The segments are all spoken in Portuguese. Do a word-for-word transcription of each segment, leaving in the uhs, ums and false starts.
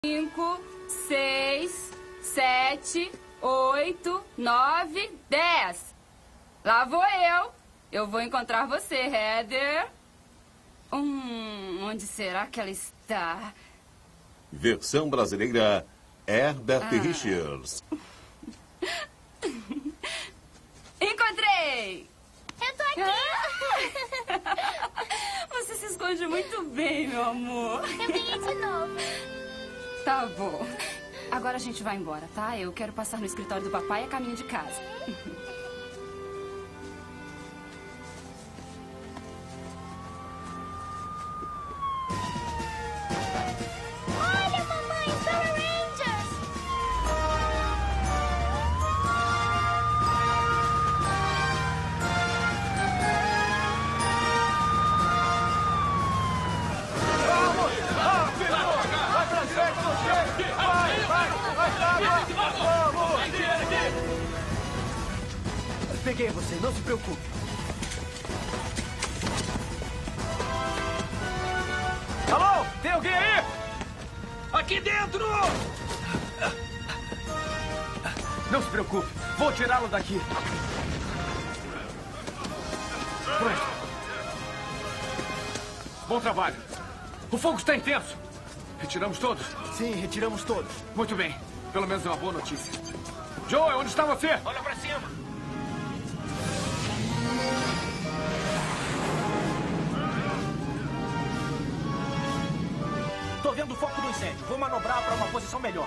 Cinco, seis, sete, oito, nove, dez. Lá vou eu. Eu vou encontrar você, Heather. Hum, onde será que ela está? Versão brasileira, Herbert Ah. Richards. Encontrei! Eu tô aqui! Você se esconde muito bem, meu amor. Eu ganhei de novo. Tá bom. Agora a gente vai embora, tá? Eu quero passar no escritório do papai a caminho de casa. Olha, mamãe, Power Rangers! Vai pra frente, você! Vai, vai! Vai, vai! Vamos! Peguei você, não se preocupe. Alô? Tem alguém aí? Aqui dentro! Não se preocupe, vou tirá-lo daqui. Pronto. Bom trabalho. O fogo está intenso. Retiramos todos? Sim, retiramos todos. Muito bem. Pelo menos é uma boa notícia. Joe, onde está você? Olha pra cima. Tô vendo o foco do incêndio. Vou manobrar para uma posição melhor.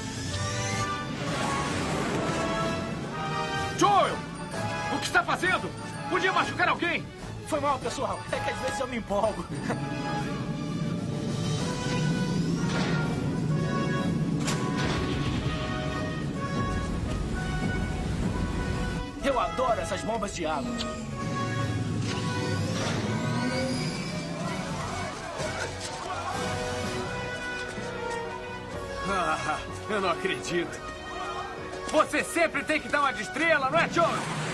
Joel! O que está fazendo? Podia machucar alguém. Foi mal, pessoal. É que às vezes eu me empolgo. Eu adoro essas bombas de água. Ah, eu não acredito. Você sempre tem que dar uma de estrela, não é, Joel?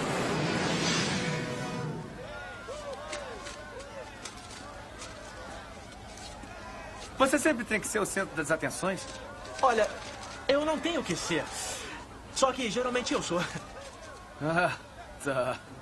Você sempre tem que ser o centro das atenções. Olha, eu não tenho que ser. Só que geralmente eu sou. Ah, tá.